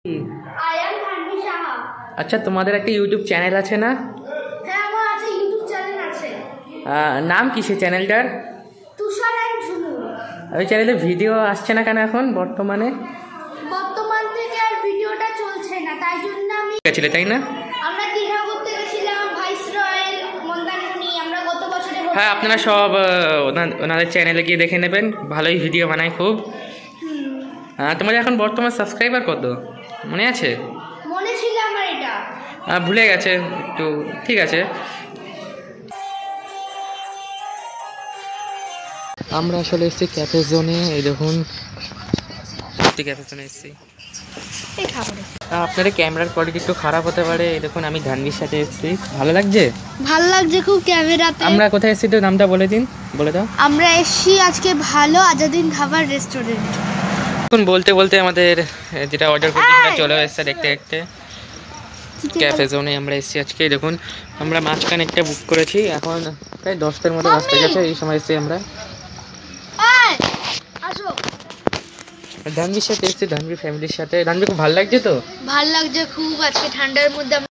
I am dhanvi saha. আচ্ছা, তোমাদের একটা ইউটিউব চ্যানেল আছে না? হ্যাঁ, আমার আছে, ইউটিউব চ্যানেল আছে। নাম কি সেই চ্যানেলটার? তুষার এন্ড ঝুমুর। ওই চ্যানেলে ভিডিও আসছে না কেন এখন বর্তমান থেকে আর ভিডিওটা চলছে না, তাই জন্য আমি গেছিলে, তাই না? আমরা দীঘা ঘুরতে গেছিলাম, ভাইসরয়েল, মন্দারমণি, আমরা গত বছরে। হ্যাঁ, আপনারা সব ওনাদের চ্যানেলে গিয়ে দেখে নেবেন, ভালোই ভিডিও বানায় খুব। তোমাদের এখন বর্তমান সাবস্ক্রাইবার কত মনে আছে? মনে ছিল আমার, এটা ভুলে গেছে একটু, ঠিক আছে। আমরা আসলে এসেছি ক্যাফে জোনে, এই দেখুন ক্যাফে জোনে এসেছি। আপনাদের ক্যামেরার কোয়ালিটি একটু খারাপ হতে পারে, এই দেখুন আমি ধানভির সাথে এসেছি। ভালো লাগছে? ভালো লাগছে খুব ক্যামেরাতে। আমরা কোথায় এসেছি তো নামটা বলে দাও। আমরা এসেছি আজকে ভালো আজাদিন খাবার রেস্টুরেন্ট। এখন বলতে বলতে আমাদের যেটা অর্ডার করছি সেটা চলে এসেছে দেখতে দেখতে। ক্যাফে জোনে আমরা এসেছি আজকে, দেখুন আমরা মাঝখানে একটা বুক করেছি, এখন প্রায় 10টার মতো বাজতে গেছে, এই সময় এসেছি আমরা। ধানভির সাথে এসেছি, ধানভির ফ্যামিলির সাথে। ধানভি খুব ভালো লাগছে তো? ভালো লাগছে খুব, আজকে ঠান্ডার মধ্যে